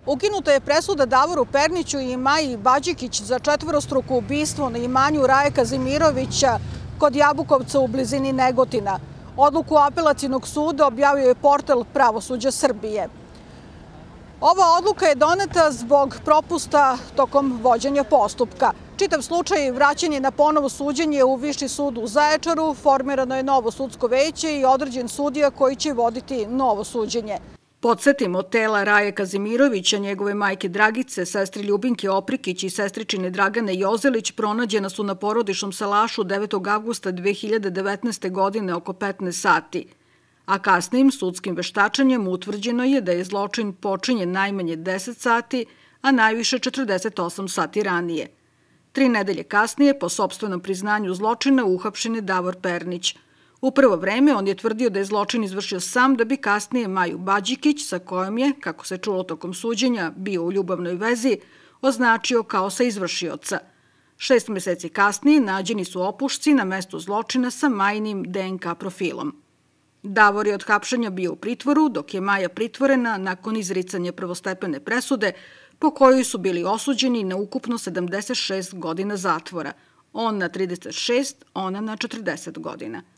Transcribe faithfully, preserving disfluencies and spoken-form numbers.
Ukinuta je presuda Davoru Perniću i Maji Bađikić za četvorostruko ubistvo na imanju Raje Kazimirovića kod Jabukovca u blizini Negotina. Odluku Apelacionog suda objavio je portal Pravosuđa Srbije. Ova odluka je doneta zbog propusta tokom vođenja postupka. Čitav slučaj vraćen je na ponovo suđenje u Viši sud u Zaječaru, formirano je novo sudsko veće i određen sudija koji će voditi novo suđenje. Podsetimo, tela Raje Kazimirovića, njegove majke Dragice, sestri Ljubinke Oprikić i sestričine Dragane Jozelić pronađena su na porodičnom salašu devetog avgusta dve hiljade devetnaeste. godine oko petnaest sati. A kasnijim sudskim veštačenjem utvrđeno je da je zločin počinjen najmanje deset sati, a najviše četrdeset osam sati ranije. Tri nedelje kasnije, po sopstvenom priznanju zločina, uhapšen je Davor Pernić. U prvo vreme on je tvrdio da je zločin izvršio sam da bi kasnije Maju Bađikić, sa kojom je, kako se čulo tokom suđenja, bio u ljubavnoj vezi, označio kao saizvršioca. Šest meseci kasnije nađeni su opušci na mestu zločina sa Majinim D N K profilom. Davor je od hapšenja bio u pritvoru, dok je Maja pritvorena nakon izricanja prvostepene presude po kojoj su bili osuđeni na ukupno sedamdeset šest godina zatvora. On na trideset šest, ona na četrdeset godina.